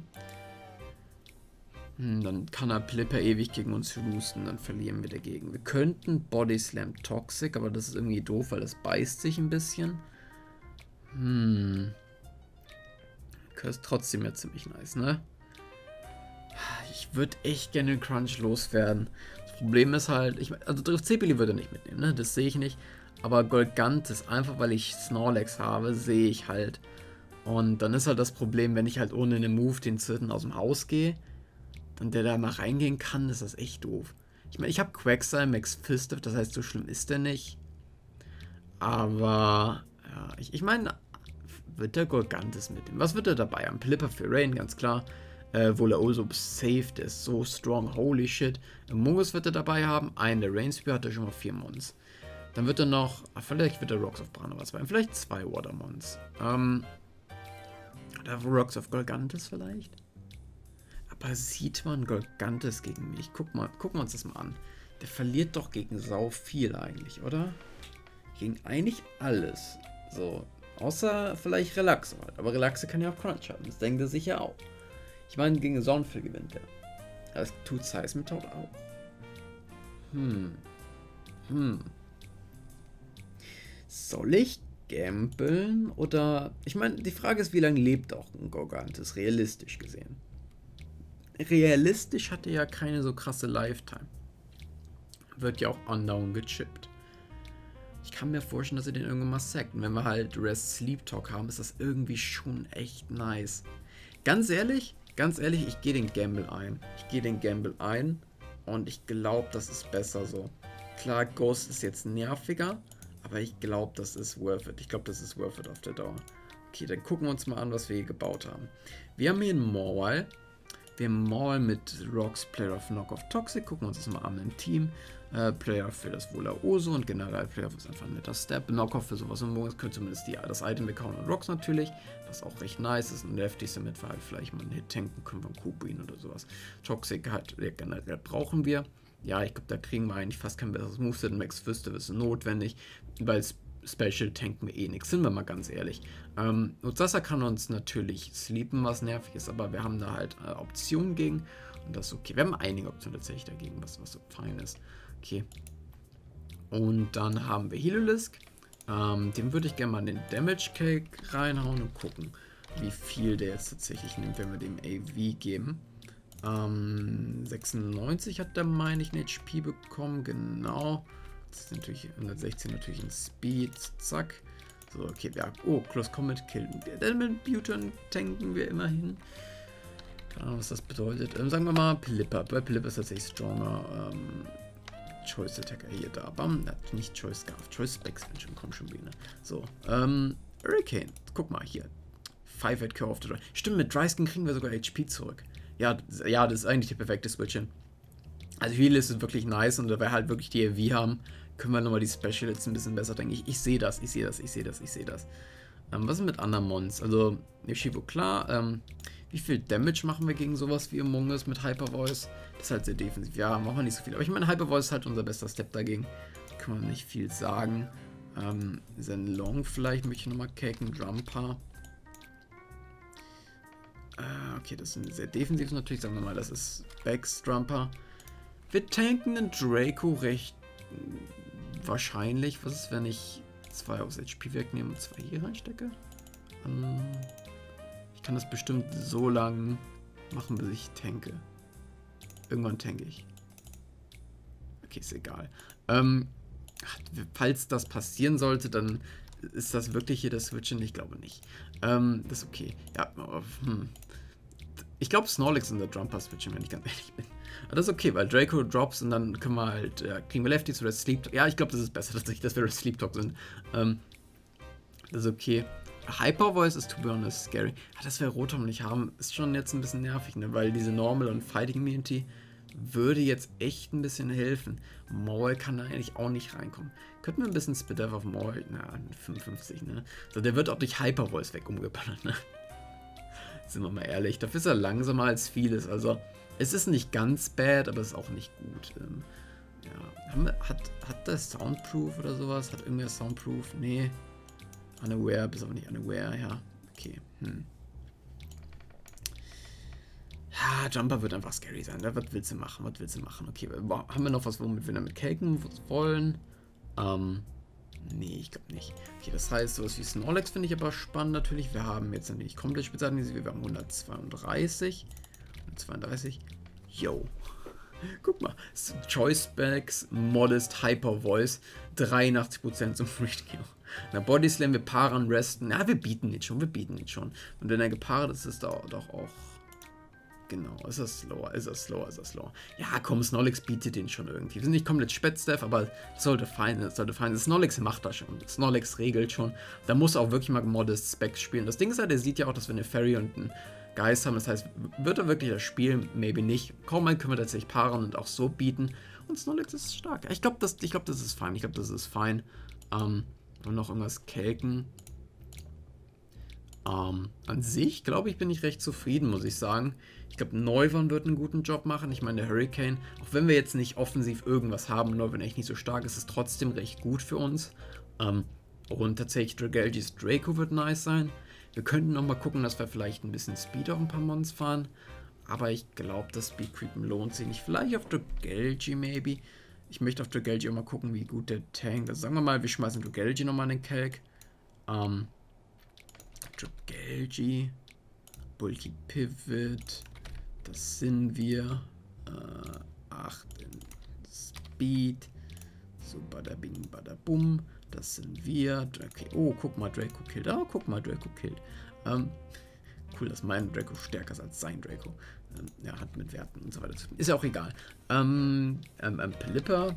hm, dann kann er Plipper ewig gegen uns roosten, dann verlieren wir dagegen. Wir könnten Body Slam Toxic, aber das ist irgendwie doof, weil das beißt sich ein bisschen. Hm. Curse trotzdem ja ziemlich nice, ne? Ich würde echt gerne den Crunch loswerden. Das Problem ist halt, ich, also Driftzepeli würde er nicht mitnehmen, ne? Das sehe ich nicht. Aber Golgantis, einfach weil ich Snorlax habe, sehe ich halt. Und dann ist halt das Problem, wenn ich halt ohne einen Move den Zirten aus dem Haus gehe und der da mal reingehen kann, ist das echt doof. Ich meine, ich habe Quagsire, Max Fistiff, das heißt, so schlimm ist der nicht. Aber, ja, ich, ich meine, wird der Golgantis mitnehmen? Was wird er dabei haben? Plipper für Rain, ganz klar. Äh, Volaoso safe, der ist so strong, holy shit. Mungus wird er dabei haben. Einen der Rain Spear hat er schon mal vier Mons. Dann wird er noch, vielleicht wird er Rocks of Brand was beim, vielleicht zwei Watermons. Ähm, oder Rocks of Golgantis vielleicht? Aber sieht man Golgantis gegen mich? Guck mal, gucken wir uns das mal an. Der verliert doch gegen sau viel eigentlich, oder? Gegen eigentlich alles. So, außer vielleicht Relaxo halt. Aber Relaxe kann ja auch Crunch haben, das denkt er sicher auch. Ich meine, gegen Zornfill gewinnt er. Das tut Seismitoad auch. Hm. Hm. Soll ich gambeln oder... Ich meine, die Frage ist, wie lange lebt auch ein Gorgantis, realistisch gesehen. Realistisch hat er ja keine so krasse Lifetime. Wird ja auch andauernd gechippt. Ich kann mir vorstellen, dass er den irgendwann mal sackt. Und wenn wir halt Rest Sleep Talk haben, ist das irgendwie schon echt nice. Ganz ehrlich, ganz ehrlich, ich gehe den Gamble ein. Ich gehe den Gamble ein und ich glaube, das ist besser so. Klar, Ghost ist jetzt nerviger, aber ich glaube, das ist worth it. Ich glaube, das ist worth it auf der Dauer. Okay, dann gucken wir uns mal an, was wir hier gebaut haben. Wir haben hier einen Mawile. Wir haben Mawile mit Rocks, Player of Knockoff Toxic. Gucken wir uns das mal an im Team. Uh, Player für das Volaoso und generell Player ist einfach ein netter Step. Knockoff für sowas und Bonus könnte zumindest die, das Item bekommen und Rocks natürlich, was auch recht nice ist. Und Lefty damit wir halt vielleicht mal einen Hit tanken können von Kubin oder sowas. Toxic halt ja, generell brauchen wir. Ja, ich glaube, da kriegen wir eigentlich fast kein besseres Moveset. Max Fist ist notwendig, weil Special tanken wir eh nichts, sind wir mal ganz ehrlich. Ähm, Nuzasa kann uns natürlich sleepen, was nervig ist, aber wir haben da halt äh, Optionen gegen und das ist okay. Wir haben einige Optionen tatsächlich dagegen, was, was so fein ist. Okay. Und dann haben wir Heliolisk. Ähm, dem würde ich gerne mal in den Damage Cake reinhauen und gucken, wie viel der jetzt tatsächlich nimmt, wenn wir dem A V geben. Ähm, sechsundneunzig hat der, meine ich, ein H P bekommen. Genau. Das ist natürlich hundertsechzehn, natürlich ein Speed. Zack. So, okay, ja. Oh, Close Combat Kill. Dann mit Buton tanken wir immerhin. Keine Ahnung, was das bedeutet. Ähm, sagen wir mal Pilipper. Bei Pilipper ist tatsächlich stronger. Ähm, Choice Attacker hier da. Bam. Nicht Choice Scarf. Choice Expansion. Komm schon, Biene. So. Ähm, Hurricane. Guck mal hier. five eight Curve of the Dry. Stimmt, mit Dry Skin kriegen wir sogar H P zurück. Ja, ja, das ist eigentlich der perfekte Switch-In. Also Heal ist wirklich nice und da wir halt wirklich die A V haben, können wir nochmal die Special jetzt ein bisschen besser denken. Ich, ich sehe das, ich sehe das, ich sehe das, ich sehe das. Ähm, was ist mit anderen Mons? Also, Yoshivo, klar. Ähm, wie viel Damage machen wir gegen sowas wie Among Us mit Hyper Voice? Das ist halt sehr defensiv. Ja, machen wir nicht so viel. Aber ich meine, Hyper Voice ist halt unser bester Step dagegen. Kann man nicht viel sagen. Ähm, Zenlong vielleicht möchte ich nochmal caken. Drumper. Äh, okay, das sind sehr defensiv natürlich. Sagen wir mal, das ist Bex Drumper. Wir tanken den Draco recht wahrscheinlich. Was ist, wenn ich zwei aus H P wegnehme und zwei hier reinstecke? Ähm, ich kann das bestimmt so lang machen, bis ich tanke. Irgendwann tanke ich. Okay, ist egal. Ähm, falls das passieren sollte, dann ist das wirklich hier das Switchen? Ich glaube nicht. Ähm, das ist okay. Ja, hm. Ich glaube, Snorlax in der Drumper switchen, wenn ich ganz ehrlich bin. Aber das ist okay, weil Draco drops und dann können wir halt, ja, kriegen wir Lefties oder Sleep Talk. Ja, ich glaube, das ist besser, tatsächlich, dass wir Sleep Talk sind. Ähm, das ist okay. Hyper Voice ist to be honest scary. Ja, dass wir Rotom nicht haben, ist schon jetzt ein bisschen nervig, ne? Weil diese Normal und Fighting Immunity würde jetzt echt ein bisschen helfen. Maul kann da eigentlich auch nicht reinkommen. Könnten wir ein bisschen Speed auf Maul, na, fünfundfünfzig, ne? So, der wird auch durch Hyper Voice weg umgeballert, ne? Sind wir mal ehrlich, dafür ist er langsamer als vieles. Also, es ist nicht ganz bad, aber es ist auch nicht gut. Ähm, ja, haben wir, hat, hat der Soundproof oder sowas? Hat irgendwer Soundproof? Nee. Unaware, bis aber nicht unaware, ja. Okay. Hm. Ja, Jumper wird einfach scary sein. Was willst du machen? Was willst du machen? Okay, haben wir noch was, womit wir damit caken wollen? Ähm, nee, ich glaube nicht. Okay, das heißt, sowas wie Snorlax finde ich aber spannend natürlich. Wir haben jetzt natürlich komplett Spezialisiert. Wir haben hundertzweiunddreißig. hundertzweiunddreißig. Yo. Guck mal. Choice Specs, Modest, Hyper Voice. dreiundachtzig Prozent zum Free-Kill. Na, Body Slam, wir paaren, resten. Ja, wir bieten nicht schon. Wir bieten nicht schon. Und wenn er gepaart ist, ist er doch auch. Genau, ist er slower, ist er slower, ist er slower. Ja, komm, Snorlax bietet den schon irgendwie. Wir sind nicht komplett Spätstaff, aber es sollte fein sein, es sollte fein sein. Snorlax macht das schon, Snorlax regelt schon. Da muss er auch wirklich mal Modest Specs spielen. Das Ding ist halt, er sieht ja auch, dass wir eine Fairy und einen Geist haben. Das heißt, wird er wirklich das spielen? Maybe nicht. Kaum mal können wir tatsächlich paaren und auch so bieten. Und Snorlax ist stark. Ich glaube, das, glaub, das ist fein. Ich glaube, das ist fein. Ähm, und noch irgendwas kelken. Ähm, an sich, glaube ich, bin ich recht zufrieden, muss ich sagen. Ich glaube, Neuwern wird einen guten Job machen. Ich meine, der Hurricane, auch wenn wir jetzt nicht offensiv irgendwas haben, Neuwern echt nicht so stark ist, ist trotzdem recht gut für uns. Ähm, und tatsächlich Dragalgis Draco wird nice sein. Wir könnten noch mal gucken, dass wir vielleicht ein bisschen Speed auf ein paar Mons fahren. aber ich glaube, das Speed Creepen lohnt sich nicht. Vielleicht auf Dragalge, maybe. Ich möchte auf Dragalge auch mal gucken, wie gut der Tank. Also sagen wir mal, wir schmeißen Dragalge nochmal in den Kelk. Ähm, Dragalge, Bulky Pivot, das sind wir. Äh, acht in Speed. So, bada bing, bada bum. Das sind wir. Okay. Oh, guck mal, Draco killt. Oh, guck mal, Draco killt. Ähm, cool, dass mein Draco stärker ist als sein Draco. Ähm, er hat mit Werten und so weiter zu tun. Ist ja auch egal. Ähm, ähm, ähm Pelipper.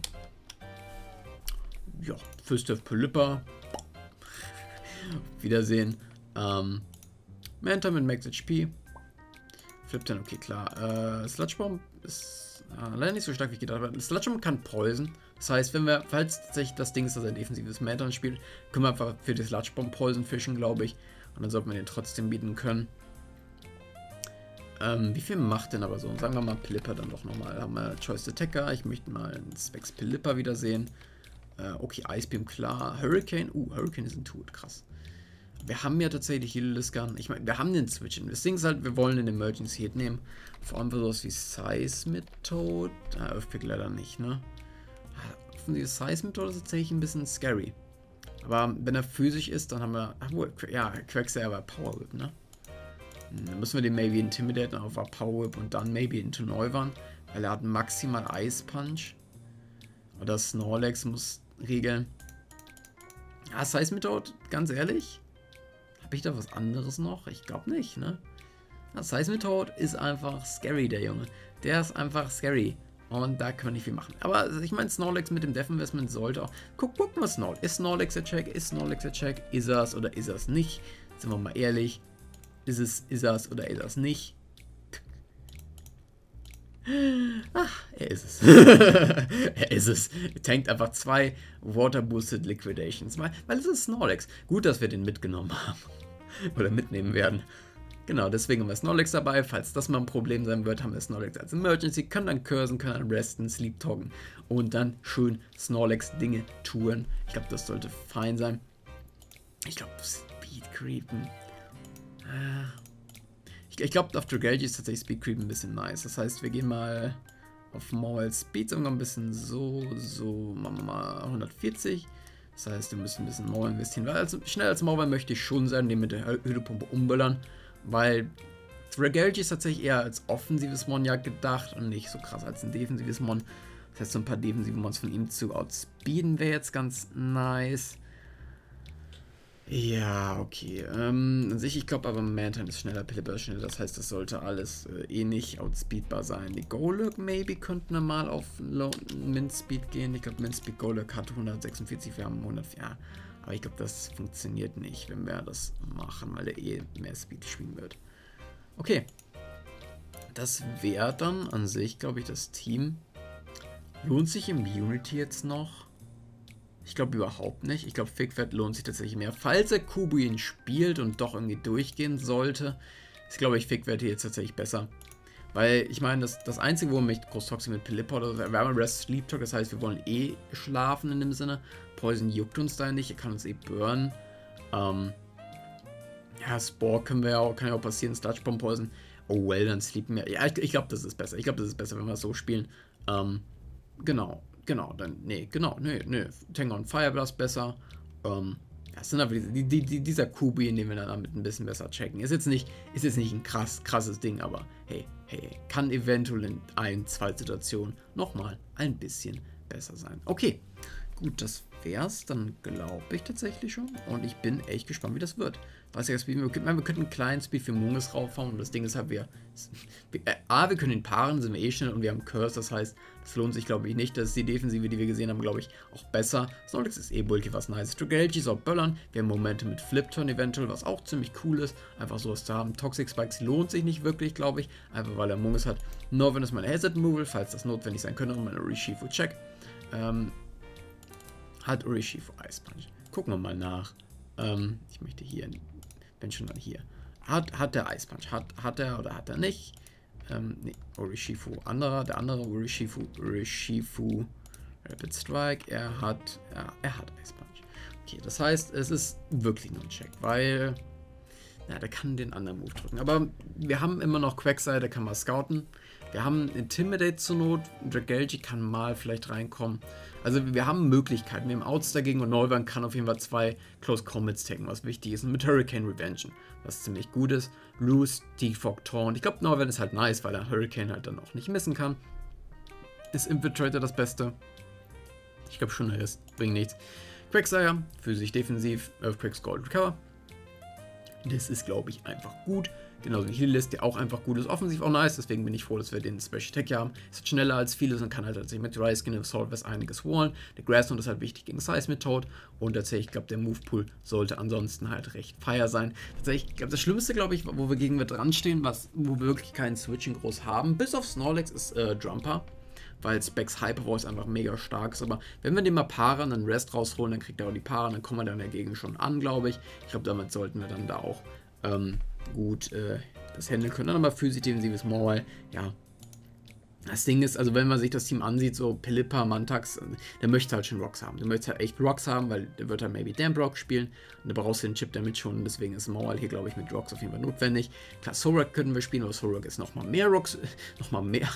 Ja, Fist of Pelipper. Wiedersehen. Ähm, Manta mit Max H P. Flip dann, okay, klar. Äh, Sludge Bomb ist äh, leider nicht so stark, wie ich gedacht habe. Sludge Bomb kann Poison. Das heißt, wenn wir, falls tatsächlich das Ding ist, dass er defensives Manta spielt, können wir einfach für die Sludge Bomb Poison fischen, glaube ich. Und dann sollten wir den trotzdem bieten können. Ähm, wie viel macht denn aber so? Sagen wir mal Pelipper dann doch nochmal. Haben wir Choice Attacker. Ich möchte mal einen Specs Pelipper wiedersehen. Äh, okay, Ice Beam, klar. Hurricane. Uh, Hurricane ist ein Tod. Krass. Wir haben ja tatsächlich Heal-Less Gun. Ich meine, wir haben den Switch. Das Ding ist halt, wir wollen den Emergency Hit nehmen. Vor allem für sowas wie Seismitoad. Ah, Earthpick leider nicht, ne? Offensive Seismitoad ist tatsächlich ein bisschen scary. Aber wenn er physisch ist, dann haben wir. Ach, wohl, ja, Quagsire Power Whip, ne? Dann müssen wir den maybe intimidaten auf Power Whip und dann maybe into Neuwarn. Weil er hat maximal Ice Punch. Oder Snorlax muss regeln. Ja, Seismitoad, ganz ehrlich. Habe ich da was anderes noch? Ich glaube nicht, ne? Ja, Seismitoad ist einfach scary, der Junge. Der ist einfach scary. Und da können wir nicht viel machen. Aber ich meine, Snorlax mit dem Death Investment sollte auch. Guck, guck mal, Snorlax. Ist Snorlax der Check? Ist Snorlax der Check? Ist er es oder ist er es nicht? Sind wir mal ehrlich. Ist es, ist er es oder ist er es nicht? Ach, er ist es. Er ist es. Er tankt einfach zwei Water Boosted Liquidations. Weil, weil es ist Snorlax. Gut, dass wir den mitgenommen haben. Oder mitnehmen werden. Genau, deswegen haben wir Snorlax dabei. Falls das mal ein Problem sein wird, haben wir Snorlax als Emergency. Können dann cursen, können dann resten, sleep talken. Und dann schön Snorlax Dinge tun. Ich glaube, das sollte fein sein. Ich glaube, Speed Creepen. Ich, ich glaube, auf Dragalge ist tatsächlich Speed Creep ein bisschen nice. Das heißt, wir gehen mal auf Maul Speed sogar ein bisschen so, so, machen wir mal hundertvierzig. Das heißt, wir müssen ein bisschen Maul investieren. Weil also, schnell als Maul möchte ich schon sein, den mit der Hydropumpe umböllern. Weil Dragalge ist tatsächlich eher als offensives Mon ja gedacht und nicht so krass als ein defensives Mon. Das heißt, so ein paar defensive Mons von ihm zu outspeeden wäre jetzt ganz nice. Ja, okay. Ähm, an sich, ich glaube aber Mantine ist schneller, Pelipper ist schneller. Das heißt, das sollte alles äh, eh nicht outspeedbar sein. Die Golurk maybe könnten wir mal auf Min-Speed gehen. Ich glaube, Min-Speed Golurk hat hundertsechsundvierzig, wir haben hundert, ja. Aber ich glaube, das funktioniert nicht, wenn wir das machen, weil er eh mehr Speed spielen wird. Okay. Das wäre dann an sich, glaube ich, das Team. Lohnt sich Immunity jetzt noch? Ich glaube überhaupt nicht. Ich glaube, Figwert lohnt sich tatsächlich mehr. Falls er Kubuin spielt und doch irgendwie durchgehen sollte, ist, glaube ich, Figwert hier jetzt tatsächlich besser. Weil, ich meine, das, das Einzige, wo man mich groß mit Pelipper oder so, wir haben Rest Sleep Talk, das heißt, wir wollen eh schlafen in dem Sinne. Poison juckt uns da nicht, er kann uns eh burnen. Ähm, ja, Spore können wir ja auch, kann ja auch passieren, Sludge Bomb Poison. Oh well, dann sleepen wir. Ja, ich, ich glaube, das ist besser. Ich glaube, das ist besser, wenn wir es so spielen. Ähm, genau. Genau, dann, nee, genau, nee, nee, Tango und Fireblast besser. Ähm, das sind aber die, die, die, dieser Kubi, den wir dann damit ein bisschen besser checken. Ist jetzt nicht, ist jetzt nicht ein krass, krasses Ding, aber hey, hey, kann eventuell in ein, zwei Situationen nochmal ein bisschen besser sein. Okay, gut, das wär's dann, glaube ich, tatsächlich schon. Und ich bin echt gespannt, wie das wird. Weiß ja, wir, wir könnten einen kleinen Speed für Mungus raufhauen. Und das Ding ist halt, wir, wir äh, A, wir können ihn paaren, sind wir eh schnell und wir haben Curse. Das heißt, das lohnt sich, glaube ich, nicht. Das ist die Defensive, die wir gesehen haben, glaube ich, auch besser. Snorlax ist eh bulky, was nice. Dragalge soll böllern. Wir haben Momente mit Flip-Turn eventuell, was auch ziemlich cool ist. Einfach sowas zu haben. Toxic Spikes lohnt sich nicht wirklich, glaube ich. Einfach weil er Mungus hat. Northern ist meine Hazard Removal, falls das notwendig sein könnte. Und meine Urshifu Check. Ähm, hat Urshifu Ice Punch. Gucken wir mal nach. Ähm, ich möchte hier, bin schon mal hier. Hat, hat der Ice Punch? Hat, hat er oder hat er nicht? Ähm, nee, Urshifu anderer, der andere Urshifu, Urshifu Rapid Strike. Er hat, ja, er hat Ice Punch. Okay, das heißt, es ist wirklich nur ein Check, weil Ja, der kann den anderen Move drücken. Aber wir haben immer noch Quagsire, der kann mal scouten. Wir haben Intimidate zur Not. Dragalge kann mal vielleicht reinkommen. Also wir haben Möglichkeiten. Wir haben Outs dagegen und Neuwand kann auf jeden Fall zwei Close Combats taken, was wichtig ist. Und mit Hurricane Revenge, was ziemlich gut ist. Loose, Defog, Taunt. Ich glaube, Neuwand ist halt nice, weil er Hurricane halt dann auch nicht missen kann. Ist Infiltrator das Beste? Ich glaube schon, er ist. Bringt nichts. Quagsire, physisch defensiv. Earthquakes Gold Recover. Das ist, glaube ich, einfach gut. Genauso wie Heal-List, der auch einfach gut ist. Offensiv auch nice, deswegen bin ich froh, dass wir den Special Attack hier haben. Ist halt schneller als vieles und kann halt tatsächlich mit Rise Skin und Assault Vest einiges wallen. Der Grassnote ist halt wichtig gegen Size mit Toad. Und tatsächlich, ich glaube, der Move Pool sollte ansonsten halt recht fire sein. Tatsächlich, ich glaube, das Schlimmste, glaube ich, wo wir gegen wir dran stehen, was, wo wir wirklich keinen Switching groß haben, bis auf Snorlax, ist äh, Jumper. Weil Specs Hyper Voice einfach mega stark ist. Aber wenn wir den mal paren, dann Rest rausholen, dann kriegt er auch die Paaren, dann kommen wir dann dagegen schon an, glaube ich. Ich glaube, damit sollten wir dann da auch ähm, gut äh, das handeln können. Dann aber physisch defensives Moral, ja. Das Ding ist, also wenn man sich das Team ansieht, so Pelipper, Mantax, der möchte halt schon Rocks haben. Der möchte halt echt Rocks haben, weil der wird halt maybe Damp Rock spielen. Und da brauchst du den Chip damit schon. Und deswegen ist Moral hier, glaube ich, mit Rocks auf jeden Fall notwendig. Klar, Zorak können wir spielen, aber Zorak ist nochmal mehr Rocks, nochmal mehr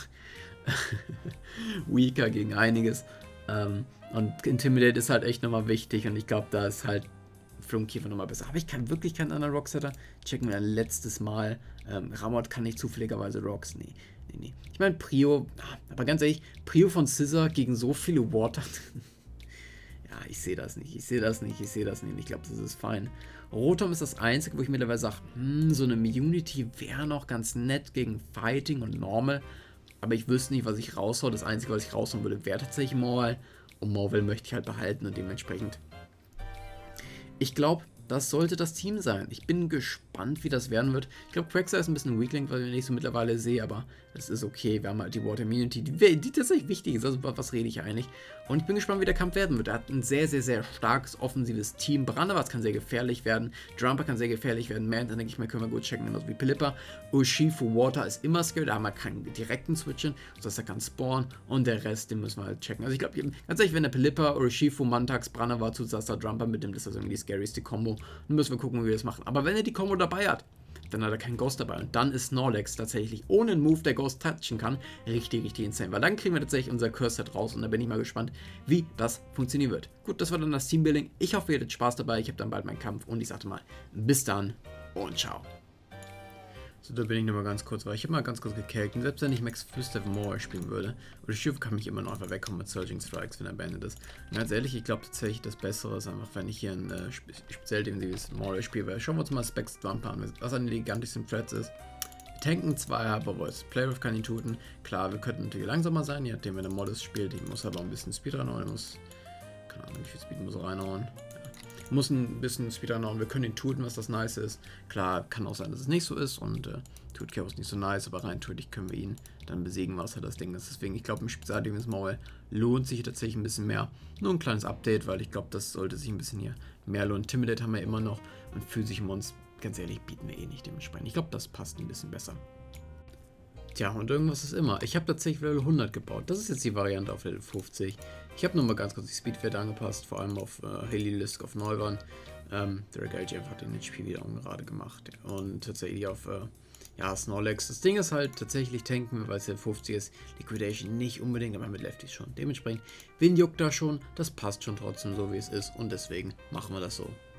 weaker gegen einiges. Ähm, und Intimidate ist halt echt nochmal wichtig. Und ich glaube, da ist halt Flunkiefer nochmal besser. Aber ich kann wirklich keinen anderen Rocksetter. Checken wir ein letztes Mal. Ähm, Ramot kann nicht zufälligerweise Rocks. Nee, nee, nee. Ich meine, Prio, aber ganz ehrlich, Prio von Scissor gegen so viele Water. Ja, ich sehe das nicht. Ich sehe das nicht. Ich sehe das nicht. Ich glaube, das ist fein. Rotom ist das Einzige, wo ich mittlerweile sage, hm, so eine Immunity wäre noch ganz nett gegen Fighting und Normal. Aber ich wüsste nicht, was ich raushaue. Das Einzige, was ich raushauen würde, wäre tatsächlich Morval. Und Morval möchte ich halt behalten und dementsprechend. Ich glaube, das sollte das Team sein. Ich bin gespannt, wie das werden wird. Ich glaube, Quagsire ist ein bisschen ein Weakling, weil ich nicht so mittlerweile sehe, aber das ist okay. Wir haben halt die Water Immunity, die, die tatsächlich wichtig ist. Also, was rede ich eigentlich? Und ich bin gespannt, wie der Kampf werden wird. Er hat ein sehr, sehr, sehr starkes offensives Team. Brandewatz kann sehr gefährlich werden. Jumper kann sehr gefährlich werden. Man, dann denke ich mal, können wir gut checken, genauso wie Pelipper. Urshifu Water ist immer scary. Da haben wir keinen direkten Switchen, sodass er kann spawnen. Und der Rest, den müssen wir halt checken. Also, ich glaube, ganz ehrlich, wenn der Pelipper, Urshifu, Mantax, Brandewatz, Zusasa, Jumper mitnimmt, ist das irgendwie die scarieste Combo. Dann müssen wir gucken, wie wir das machen. Aber wenn er die Combo dabei hat, dann hat er keinen Ghost dabei. Und dann ist Snorlax tatsächlich ohne einen Move, der Ghost touchen kann, richtig, richtig insane. Weil dann kriegen wir tatsächlich unser Curse-Set raus. Und da bin ich mal gespannt, wie das funktionieren wird. Gut, das war dann das Teambuilding. Ich hoffe, ihr hattet Spaß dabei. Ich habe dann bald meinen Kampf. Und ich sagte mal, bis dann und ciao. So, da bin ich nochmal ganz kurz, weil ich habe mal ganz kurz gekillt. Und selbst wenn ich Max Fistef More spielen würde, oder Schiff kann mich immer noch einfach wegkommen mit Surging Strikes, wenn er beendet ist. Und ganz ehrlich, ich glaube tatsächlich, das Bessere ist einfach, wenn ich hier ein äh, speziell defensives More spiele. Weil schauen wir uns mal Specs Jumper an, was an den gigantischsten Threads ist. Wir tanken zwei Hyper Voice. Playwolf kann ihn tuten. Klar, wir könnten natürlich langsamer sein, je nachdem, wenn der Modest spielt. Ich muss aber ein bisschen Speed reinhauen. Ich muss, keine Ahnung, wie viel Speed muss er reinhauen. Muss ein bisschen Speed reinhauen. Wir können ihn tuten, was das nice ist. Klar, kann auch sein, dass es nicht so ist und äh, Tut Chaos nicht so nice, aber rein tödlich können wir ihn dann besiegen, was er das Ding ist. Deswegen, ich glaube, im Spezialdefense Maul lohnt sich tatsächlich ein bisschen mehr. Nur ein kleines Update, weil ich glaube, das sollte sich ein bisschen hier mehr lohnen. Intimidate haben wir immer noch und physische Monster, ganz ehrlich, bieten wir eh nicht dementsprechend. Ich glaube, das passt ein bisschen besser. Tja, und irgendwas ist immer. Ich habe tatsächlich Level hundert gebaut. Das ist jetzt die Variante auf Level fünfzig. Ich habe nochmal ganz kurz die Speedwerte angepasst, vor allem auf äh, Haley Lisk auf Neuwand. Ähm, Dragalge hat den H P wieder ungerade gemacht. Und tatsächlich auf äh, ja, Snorlax. Das Ding ist halt, tatsächlich tanken wir, weil es ja fünfzig ist. Liquidation nicht unbedingt, aber mit Lefties schon. Dementsprechend, wen juckt da schon? Das passt schon trotzdem so, wie es ist. Und deswegen machen wir das so.